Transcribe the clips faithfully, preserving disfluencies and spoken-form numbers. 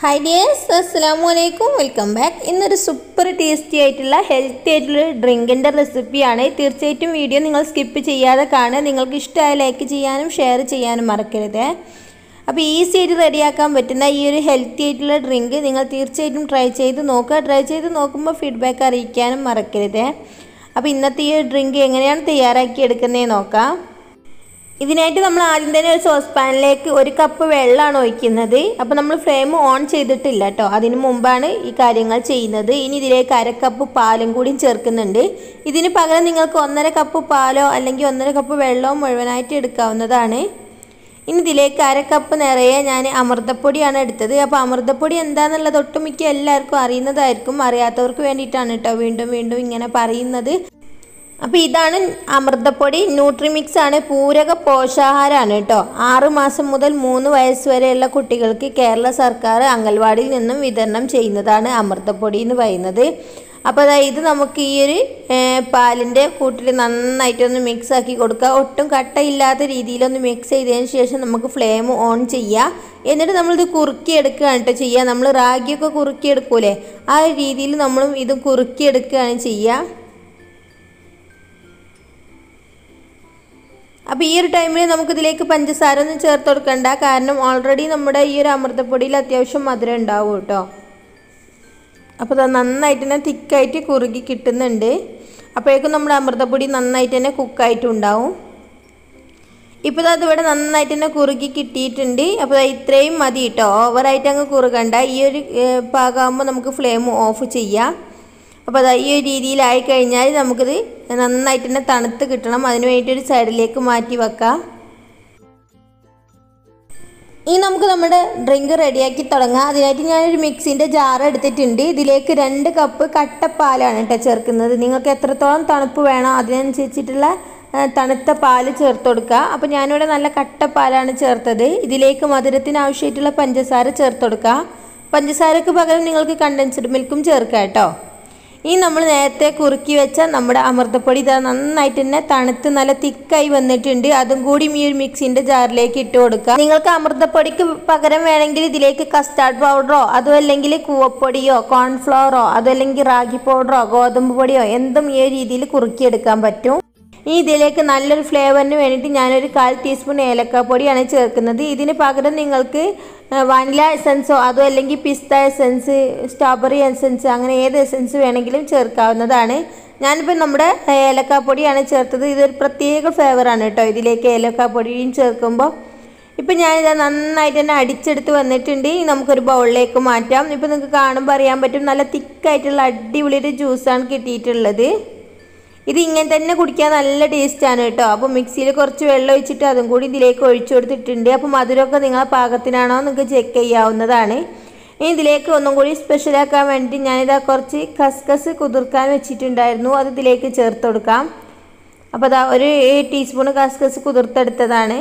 Hi dears, Assalamualaikum, welcome back. ഇന്നൊരു super tasty ആയിട്ടുള്ള healthy ആയിട്ടുള്ള ഡ്രിങ്കിൻ്റെ റെസിപ്പിയാണ്. തീർച്ചയായിട്ടും വീഡിയോ നിങ്ങൾ സ്കിപ്പ് ചെയ്യാതെ കാണുക. നിങ്ങൾക്ക് ഇഷ്ടമായ ലൈക്ക് ചെയ്യാനും ഷെയർ ചെയ്യാനും മറക്കരുത്. അപ്പോൾ ഈസി ആയിട്ട് റെഡിയാക്കാൻ പറ്റുന്ന ഈ ഒരു ഹെൽത്തി ആയിട്ടുള്ള ഡ്രിങ്ക് നിങ്ങൾ തീർച്ചയായിട്ടും ട്രൈ ചെയ്ത് നോക്കുക. ട്രൈ ചെയ്ത് നോക്കുമ്പോൾ ഫീഡ്ബാക്ക് അറിയിക്കാനും മറക്കരുത്. അപ്പോൾ ഇന്നത്തെ ഈ ഡ്രിങ്ക് എങ്ങനെയാണ് തയ്യാറാക്കി എടുക്കുന്നതെന്ന് നോക്കാം. ഇതിനായിട്ട് നമ്മൾ ആദ്യം തന്നെ ഒരു സോസ് പാനിലേക്ക് ഒരു കപ്പ് വെള്ളമാണ് ഒഴിക്കുന്നത്. അപ്പോൾ നമ്മൾ ഫ്ലെയിം ഓൺ ചെയ്തിട്ടില്ല കേട്ടോ, അതിന് മുമ്പാണ് ഈ കാര്യങ്ങൾ ചെയ്യുന്നത്. ഇനി ഇതിലേക്ക് അര കപ്പ് പാലും കൂടി ചേർക്കുന്നുണ്ട്. ഇതിന് പകരം നിങ്ങൾക്ക് ഒന്നര കപ്പ് പാലോ അല്ലെങ്കിൽ ഒന്നര കപ്പ് വെള്ളമോ മുഴുവനായിട്ട് എടുക്കാവുന്നതാണ്. ഇനി ഇതിലേക്ക് അര കപ്പ് നിറയെ ഞാൻ അമൃതപ്പൊടിയാണ് എടുത്തത്. അപ്പോൾ അമൃതപ്പൊടി എന്താണെന്നുള്ളത് ഒട്ടുമിക്ക എല്ലാവർക്കും അറിയുന്നതായിരിക്കും. അറിയാത്തവർക്ക് വേണ്ടിയിട്ടാണ് കേട്ടോ വീണ്ടും വീണ്ടും ഇങ്ങനെ പറയുന്നത്. അപ്പോൾ ഇതാണ് അമൃതപ്പൊടി. ന്യൂട്രിമിക്സ് ആണ്, പൂരക പോഷകാഹാരമാണ് കേട്ടോ. ആറ് മാസം മുതൽ മൂന്ന് വയസ്സ് വരെയുള്ള കുട്ടികൾക്ക് കേരള സർക്കാർ അംഗൻവാടിയിൽ നിന്നും വിതരണം ചെയ്യുന്നതാണ് അമൃതപ്പൊടി എന്ന് പറയുന്നത്. അപ്പോൾ അതായത് ഇത് നമുക്ക് ഈ ഒരു പാലിൻ്റെ കൂട്ടിൽ നന്നായിട്ടൊന്ന് മിക്സ് ആക്കി കൊടുക്കുക. ഒട്ടും കട്ടയില്ലാത്ത രീതിയിലൊന്ന് മിക്സ് ചെയ്തതിന് ശേഷം നമുക്ക് ഫ്ലെയിം ഓൺ ചെയ്യുക. എന്നിട്ട് നമ്മളിത് കുറുക്കിയെടുക്കുകയാണ് കേട്ടോ ചെയ്യുക. നമ്മൾ റാഗിയൊക്കെ കുറുക്കിയെടുക്കൂലേ, ആ രീതിയിൽ നമ്മളും ഇത് കുറുക്കിയെടുക്കുകയാണ് ചെയ്യുക. അപ്പോൾ ഈ ഒരു ടൈമിൽ നമുക്കിതിലേക്ക് പഞ്ചസാര ഒന്നും ചേർത്ത് കൊടുക്കണ്ട, കാരണം ഓൾറെഡി നമ്മുടെ ഈ ഒരു അമൃതപ്പൊടിയിൽ അത്യാവശ്യം മധുരം ഉണ്ടാവും കേട്ടോ. അപ്പോൾ അത് നന്നായിട്ട് തന്നെ തിക്കായിട്ട് കുറുകി കിട്ടുന്നുണ്ട്. അപ്പോഴേക്കും നമ്മുടെ അമൃതപ്പൊടി നന്നായിട്ട് തന്നെ കുക്കായിട്ടുണ്ടാവും. ഇപ്പോൾ അതിവിടെ നന്നായിട്ട് തന്നെ കുറുകി കിട്ടിയിട്ടുണ്ട്. അപ്പോൾ ഇത്രയും മതി കേട്ടോ, ഓവറായിട്ട് അങ്ങ് കുറുകണ്ട. ഈ ഒരു പാകമാകുമ്പോൾ നമുക്ക് ഫ്ലെയിം ഓഫ് ചെയ്യാം. അപ്പോൾ അത് ഈ ഒരു രീതിയിലായി കഴിഞ്ഞാൽ നമുക്കിത് നന്നായിട്ട് തന്നെ തണുത്ത് കിട്ടണം. അതിന് വേണ്ടിയിട്ട് ഒരു സൈഡിലേക്ക് മാറ്റി വെക്കാം. ഇനി നമുക്ക് നമ്മുടെ ഡ്രിങ്ക് റെഡിയാക്കി തുടങ്ങാം. അതിനായിട്ട് ഞാനൊരു മിക്സിൻ്റെ ജാർ എടുത്തിട്ടുണ്ട്. ഇതിലേക്ക് രണ്ട് കപ്പ് കട്ടപ്പാലാണ് കേട്ടോ ചേർക്കുന്നത്. നിങ്ങൾക്ക് എത്രത്തോളം തണുപ്പ് വേണോ അതിനനുസരിച്ചിട്ടുള്ള തണുത്ത പാല് ചേർത്ത് കൊടുക്കുക. അപ്പോൾ ഞാനിവിടെ നല്ല കട്ടപ്പാലാണ് ചേർത്തത്. ഇതിലേക്ക് മധുരത്തിന് ആവശ്യമായിട്ടുള്ള പഞ്ചസാര ചേർത്ത് കൊടുക്കുക. പഞ്ചസാരക്ക് പകരം നിങ്ങൾക്ക് കണ്ടൻസ്ഡ് മിൽക്കും ചേർക്കുക കേട്ടോ. ഇനി നമ്മൾ നേരത്തെ കുറുക്കി വെച്ച നമ്മുടെ അമൃതപ്പൊടി ഇതാ നന്നായിട്ട് തന്നെ തണുത്ത് നല്ല തിക്കായി വന്നിട്ടുണ്ട്. അതും കൂടി ഈ ഒരു മിക്സിൻ്റെ ജാറിലേക്ക് ഇട്ട് കൊടുക്കുക. നിങ്ങൾക്ക് അമൃതപ്പൊടിക്ക് പകരം വേണമെങ്കിൽ ഇതിലേക്ക് കസ്റ്റാർഡ് പൗഡറോ അതും അല്ലെങ്കിൽ കൂവപ്പൊടിയോ കോൺഫ്ലവറോ അതല്ലെങ്കിൽ റാഗി പൗഡറോ ഗോതമ്പ് പൊടിയോ എന്തും ഈ രീതിയിൽ കുറുക്കിയെടുക്കാൻ പറ്റും. ഇനി ഇതിലേക്ക് നല്ലൊരു ഫ്ലേവറിന് വേണ്ടിയിട്ട് ഞാനൊരു കാൽ ടീസ്പൂൺ ഏലക്കാപ്പൊടിയാണ് ചേർക്കുന്നത്. ഇതിന് പകരം നിങ്ങൾക്ക് വാനില എസൻസോ അതോ അല്ലെങ്കിൽ പിസ്ത എസൻസ്, സ്ട്രോബെറി എസൻസ്, അങ്ങനെ ഏത് എസൻസ് വേണമെങ്കിലും ചേർക്കാവുന്നതാണ്. ഞാനിപ്പോൾ നമ്മുടെ ഏലക്കാപ്പൊടിയാണ് ചേർത്തത്. ഇതൊരു പ്രത്യേക ഫ്ലേവറാണ് കേട്ടോ ഇതിലേക്ക് ഏലക്കാപ്പൊടിയും ചേർക്കുമ്പോൾ. ഇപ്പം ഞാനിത് നന്നായിട്ട് തന്നെ അടിച്ചെടുത്ത് വന്നിട്ടുണ്ട്. നമുക്കൊരു ബൗളിലേക്ക് മാറ്റാം. ഇപ്പോൾ നിങ്ങൾക്ക് കാണുമ്പോൾ അറിയാൻ പറ്റും നല്ല തിക്കായിട്ടുള്ള അടിപൊളി ഒരു ജ്യൂസാണ് കിട്ടിയിട്ടുള്ളത്. ഇത് ഇങ്ങനെ തന്നെ കുടിക്കാൻ നല്ല ടേസ്റ്റാണ് കേട്ടോ. അപ്പോൾ മിക്സിയിൽ കുറച്ച് വെള്ളം ഒഴിച്ചിട്ട് അതും കൂടി ഇതിലേക്ക് ഒഴിച്ചു കൊടുത്തിട്ടുണ്ട്. അപ്പോൾ മധുരമൊക്കെ നിങ്ങളെ പാകത്തിനാണോ നിങ്ങൾക്ക് ചെക്ക് ചെയ്യാവുന്നതാണ്. ഇനി ഇതിലേക്ക് ഒന്നും കൂടി സ്പെഷ്യലാക്കാൻ വേണ്ടി ഞാനിതാ കുറച്ച് കസ്കസ് കുതിർക്കാൻ വെച്ചിട്ടുണ്ടായിരുന്നു, അത് ഇതിലേക്ക് ചേർത്ത് കൊടുക്കാം. അപ്പോൾ അതാ ഒരു ടീസ്പൂൺ കസ്കസ് കുതിർത്തെടുത്തതാണ്.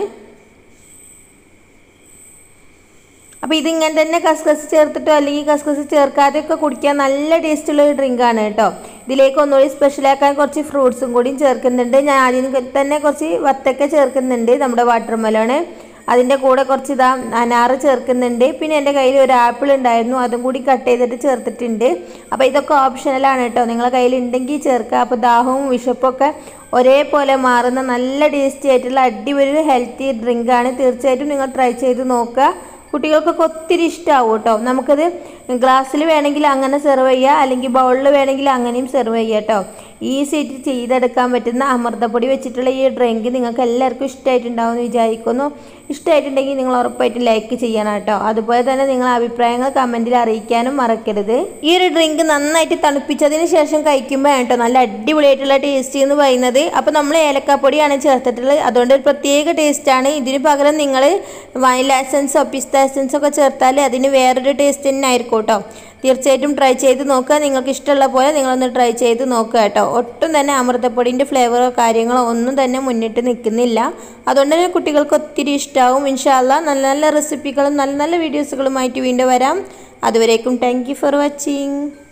അപ്പോൾ ഇതിങ്ങനെ തന്നെ കസ്കസ് ചേർത്തിട്ടോ അല്ലെങ്കിൽ കസ്കസ് ചേർക്കാതെയൊക്കെ കുടിക്കാൻ നല്ല ടേസ്റ്റുള്ള ഒരു ഡ്രിങ്കാണ് കേട്ടോ. ഇതിലേക്ക് ഒന്നുകൂടി സ്പെഷ്യലാക്കാൻ കുറച്ച് ഫ്രൂട്ട്സും കൂടി ചേർക്കുന്നുണ്ട്. ഞാൻ ആദ്യം തന്നെ കുറച്ച് വത്തക്ക ചേർക്കുന്നുണ്ട്, നമ്മുടെ വാട്ടർ മെലോണ്. അതിൻ്റെ കൂടെ കുറച്ച് ഇതാ അനാറ് ചേർക്കുന്നുണ്ട്. പിന്നെ എൻ്റെ കയ്യിൽ ഒരു ആപ്പിൾ ഉണ്ടായിരുന്നു, അതും കൂടി കട്ട് ചെയ്തിട്ട് ചേർത്തിട്ടുണ്ട്. അപ്പോൾ ഇതൊക്കെ ഓപ്ഷണലാണ് കേട്ടോ, നിങ്ങളുടെ കയ്യിൽ ഉണ്ടെങ്കിൽ ചേർക്കുക. അപ്പോൾ ദാഹവും വിശപ്പൊക്കെ ഒരേപോലെ മാറുന്ന നല്ല ടേസ്റ്റി ആയിട്ടുള്ള അടിപൊളി ഹെൽത്തി ഡ്രിങ്കാണ്. തീർച്ചയായിട്ടും നിങ്ങൾ ട്രൈ ചെയ്ത് നോക്കുക. കുട്ടികൾക്കൊക്കെ ഒത്തിരി ഇഷ്ടമാവും കേട്ടോ. നമുക്കത് ഗ്ലാസ്സിൽ വേണമെങ്കിൽ അങ്ങനെ സെർവ് ചെയ്യുക, അല്ലെങ്കിൽ ബൗളിൽ വേണമെങ്കിൽ അങ്ങനെയും സെർവ് ചെയ്യുക കേട്ടോ. ഈസി ആയിട്ട് ചെയ്തെടുക്കാൻ പറ്റുന്ന അമൃതപ്പൊടി വെച്ചിട്ടുള്ള ഈ ഡ്രിങ്ക് നിങ്ങൾക്ക് എല്ലാവർക്കും ഇഷ്ടമായിട്ടുണ്ടാവും എന്ന് വിചാരിക്കുന്നു. ഇഷ്ടമായിട്ടുണ്ടെങ്കിൽ നിങ്ങൾ ഉറപ്പായിട്ടും ലൈക്ക് ചെയ്യണം കേട്ടോ. അതുപോലെ തന്നെ നിങ്ങളുടെ അഭിപ്രായങ്ങൾ കമൻറ്റിൽ അറിയിക്കാനും മറക്കരുത്. ഈ ഒരു ഡ്രിങ്ക് നന്നായിട്ട് തണുപ്പിച്ചതിന് ശേഷം കഴിക്കുമ്പോൾ കേട്ടോ നല്ല അടിപൊളിയായിട്ടുള്ള ടേസ്റ്റ് എന്ന് പറയുന്നത്. അപ്പോൾ നമ്മൾ ഏലക്കാപ്പൊടിയാണ് ചേർത്തിട്ടുള്ളത്, അതുകൊണ്ട് ഒരു പ്രത്യേക ടേസ്റ്റാണ്. ഇതിന് പകരം നിങ്ങൾ വാനില എസൻസോ പിസ്ത എസൻസോ ഒക്കെ ചേർത്താൽ അതിന് വേറൊരു ടേസ്റ്റ് തന്നെ ആയിരിക്കും കേട്ടോ. തീർച്ചയായിട്ടും ട്രൈ ചെയ്ത് നോക്കുക. നിങ്ങൾക്ക് ഇഷ്ടമുള്ള പോലെ നിങ്ങളൊന്ന് ട്രൈ ചെയ്ത് നോക്കുക കേട്ടോ. ഒട്ടും തന്നെ അമൃതപ്പൊടിൻ്റെ ഫ്ലേവറോ കാര്യങ്ങളോ ഒന്നും തന്നെ മുന്നിട്ട് നിൽക്കുന്നില്ല. അതുകൊണ്ട് തന്നെ കുട്ടികൾക്ക് ഒത്തിരി ഇഷ്ടമാവും. ഇൻഷാ അല്ലാഹ് നല്ല നല്ല റെസിപ്പികളും നല്ല നല്ല വീഡിയോസുകളുമായിട്ട് വീണ്ടും വരാം. അതുവരേക്കും താങ്ക് യു ഫോർ വാച്ചിങ്.